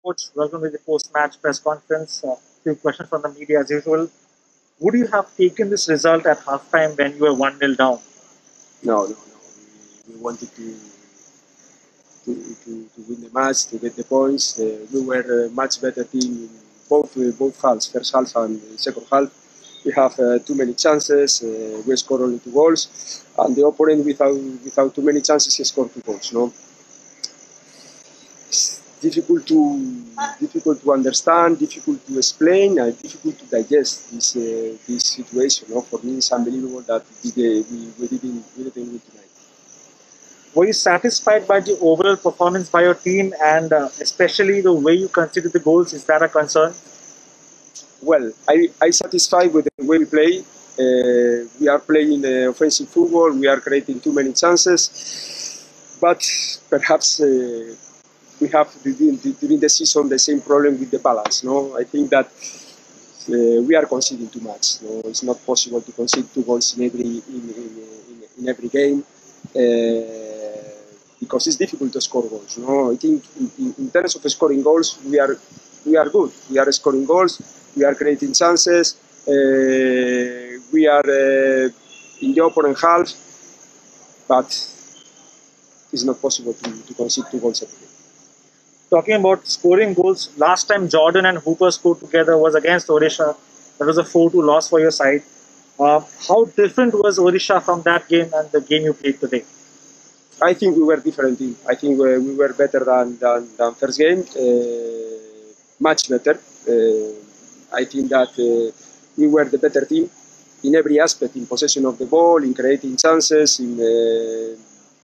Coach, welcome to the post-match press conference. Few questions from the media as usual. Would you have taken this result at halftime when you were 1-0 down? No. We wanted to win the match, to get the points. We were a much better team in both halves, first half and second half. We have too many chances. We scored only 2 goals, and the opponent without too many chances he scored 2 goals. No, it's difficult to understand, difficult to explain, and difficult to digest this situation. No? For me, it's unbelievable that we didn't win tonight. Were you satisfied by the overall performance by your team and especially the way you conceded the goals? Is that a concern? Well, I satisfied with the way we play. We are playing offensive football. We are creating too many chances, but perhaps we have during the season the same problem with the balance. No, I think that we are conceding too much. No, it's not possible to concede 2 goals in every game. Because it's difficult to score goals. No, I think in terms of scoring goals, we are good. We are scoring goals. We are creating chances. We are in the opponent half, but it's not possible to concede 2 goals every game. Talking about scoring goals, last time Jordan and Hooper scored together was against Odisha. That was a 4-2 loss for your side. How different was Odisha from that game and the game you played today? I think we were different team. I think we were better than first game, much better. I think that we were the better team in every aspect, in possession of the ball, in creating chances, even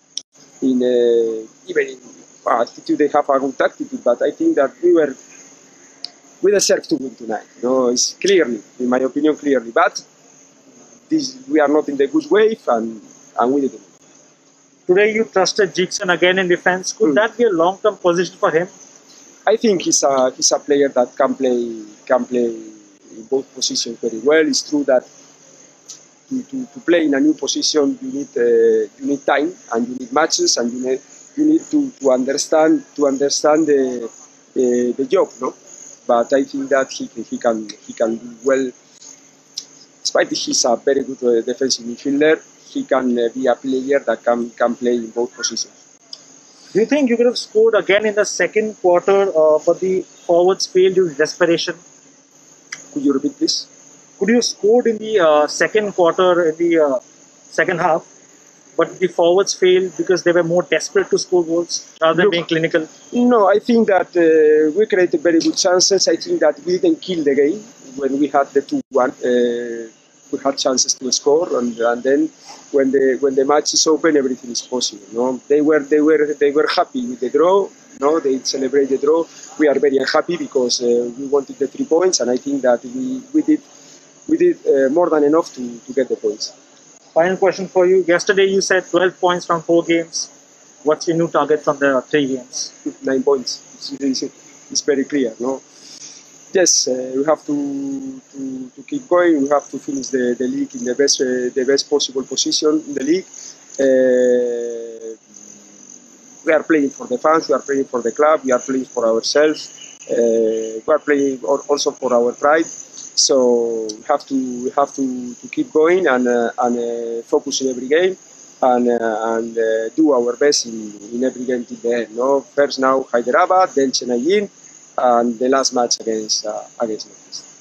in attitude. They have a good attitude, but I think that we deserve to win tonight. No, it's clearly, in my opinion, but we are not in the good wave, and we didn't. Today you trusted Jackson again in defense. Could that be a long-term position for him? I think he's a player that can play in both positions very well. It's true that to play in a new position you need time and you need matches and you need to understand the job, no? But I think that he can do well. Despite he's a very good defensive midfielder, he can be a player that can play in both positions. Do you think you could have scored again in the second quarter, but the forwards failed due to desperation? Could you repeat, please? Could you have scored in the second quarter, in the second half, but the forwards failed because they were more desperate to score goals rather than being clinical? No, I think that we created very good chances. I think that we didn't kill the game when we had the 2-1. We had chances to score, and then when the match is open, everything is possible. No, they were happy with the draw. No, they celebrate the draw. We are very unhappy because we wanted the 3 points, and I think that we did more than enough to get the points. Final question for you. Yesterday you said 12 points from 4 games. What's your new target from the 3 games? 9 points. It's very clear. No. Yes, we have to keep going. We have to finish the league in the best possible position in the league. We are playing for the fans. We are playing for the club. We are playing for ourselves. We are playing also for our pride. So we have to keep going and focus in every game and do our best in every game till the end. No, first now Hyderabad, then Chennai, and the last match against Northeast.